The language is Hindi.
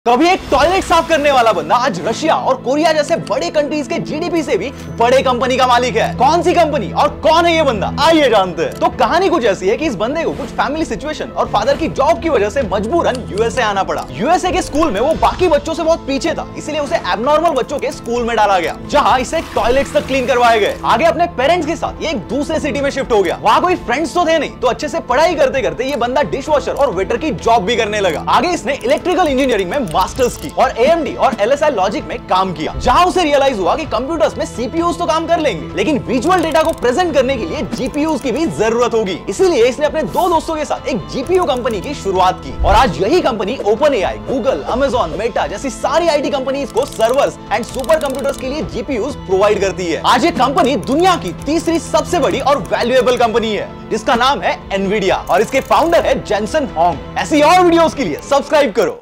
कभी एक टॉयलेट साफ करने वाला बंदा आज रशिया और कोरिया जैसे बड़े कंट्रीज के जीडीपी से भी बड़े कंपनी का मालिक है। कौन सी कंपनी और कौन है ये बंदा, आइए जानते हैं। तो कहानी कुछ ऐसी है कि इस बंदे को कुछ फैमिली सिचुएशन और फादर की जॉब की वजह से मजबूरन यूएसए आना पड़ा। यूएसए के स्कूल में वो बाकी बच्चों से बहुत पीछे था, इसलिए उसे एबनॉर्मल बच्चों के स्कूल में डाला गया, जहाँ इसे टॉयलेट्स तक क्लीन करवाए गए। आगे अपने पेरेंट्स के साथ ये एक दूसरे सिटी में शिफ्ट हो गया। वहाँ कोई फ्रेंड्स तो थे नहीं, तो अच्छे से पढ़ाई करते करते ये बंदा डिश वॉशर और वेटर की जॉब भी करने लगा। आगे इसने इलेक्ट्रिकल इंजीनियरिंग में मास्टर्स की और AMD और LSI लॉजिक में काम किया, जहां उसे रियलाइज हुआ कि कंप्यूटर्स में CPUs तो काम कर लेंगे, लेकिन विजुअल डेटा को प्रेजेंट करने के लिए GPUs की भी जरूरत होगी। इसीलिए इसने अपने दो दोस्तों के साथ एक GPU कंपनी की शुरुआत की और आज यही company OpenAI, Google, Amazon, Meta जैसी सारी IT कंपनीज को सर्वर्स एंड सुपर कंप्यूटर्स के लिए GPUs प्रोवाइड करती है। आज ये कंपनी दुनिया की तीसरी सबसे बड़ी और वैल्यूएबल कंपनी है, जिसका नाम है NVIDIA और इसके फाउंडर है जेनसन होंग। ऐसी और वीडियोस के लिए सब्सक्राइब करो।